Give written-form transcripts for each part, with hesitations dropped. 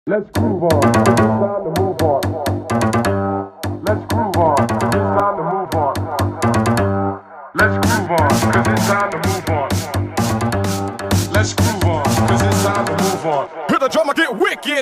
Let's groove on, it's time to move on. Let's groove on, it's time to move on. Let's groove on, cause it's time to move on. Let's groove on, cause it's time to move on. Hear the drummer get wicked.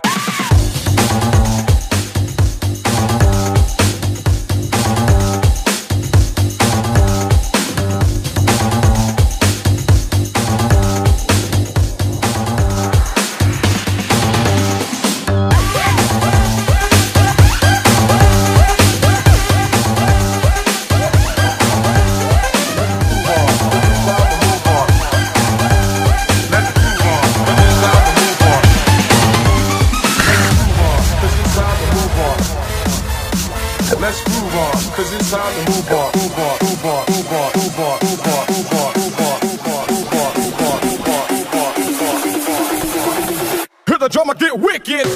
Let's groove on, cause it's time to move on. Move on, move on, move on, move on, move on, move on, move on, move on, move on, move on, move on, move on, move on. Hear the drummer get wicked.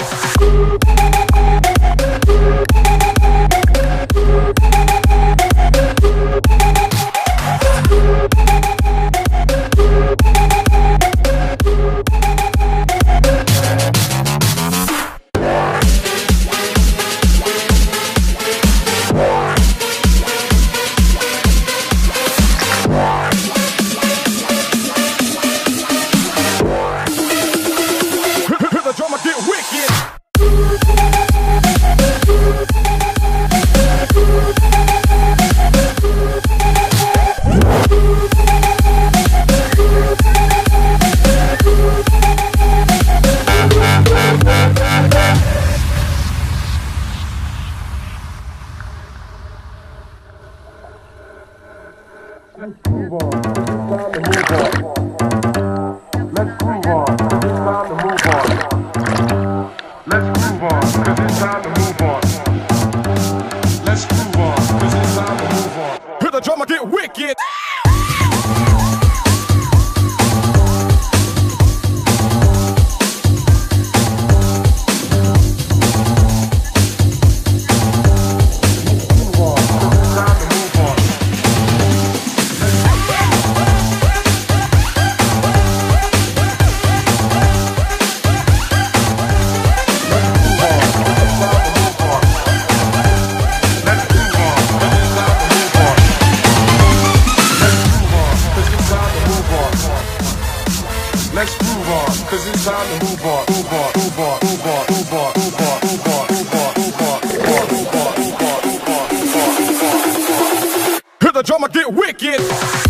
Let's groove on, it's time to move on. Let's groove on, it's time to move on. Let's groove on, cause it's time to move on. Let's groove on, cause it's time to move on. Hear the drummer get wicked. Let's groove on, cause it's time to move on. Move on, move on, move on, move on, move on, move on, move on, move on, move on, move on, move on, move on, move on. Hear the drummer get wicked.